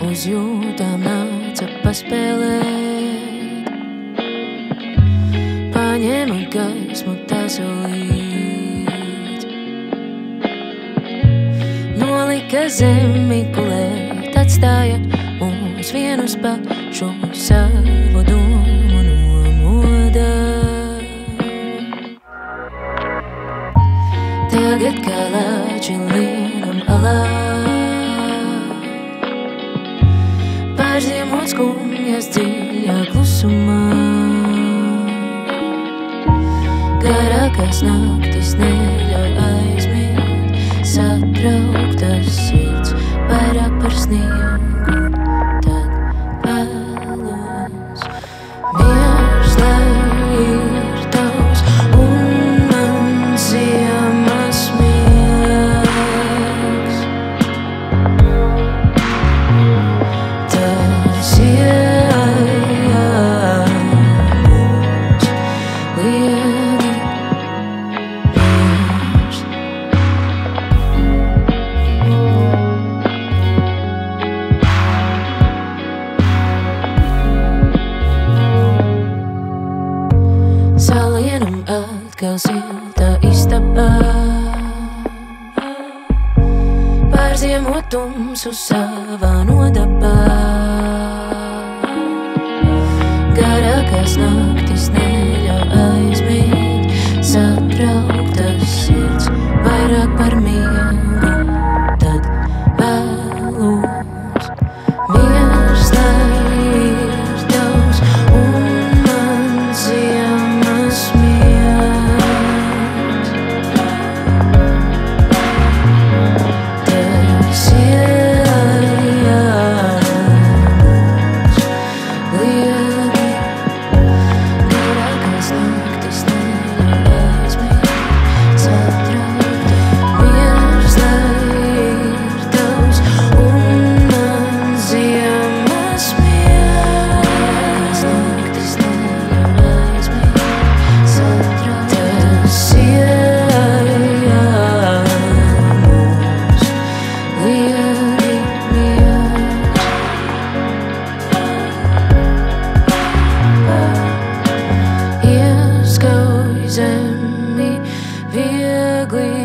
uz jūtām nāca paspēlēt. Paņēma gaismu tās līdz, nolika zemi gulēt, atstāja mums vienus pašu savu domu nomodā. Tagad kā lāči lienam alā, pārziemot skumjas dziļā klusumā. Garākās naktis neļauj aizmigt, satrauktas sirds vairāk par sniegu. Tad vēlos miers, lai ir tavs un mans ziemas miegs. Tas iemus liegi miers. Salienam atkal siltā istabā, pārziemot tumsu savā nodabā. Garākās naktis neļauj aizmigt, satrauktas sirds vairāk par miegu. Tad vēlos miers, lai ir tavs un mans ziemas miegs. Tas iemus liegi, garākās naktis neļauj aizmigt, satrauktas miers, lai ir tavs un mans ziemas miegs. Naktis neļauj aizmigt, satrauktas iemus liegi miers. Ieskauj zemi viegli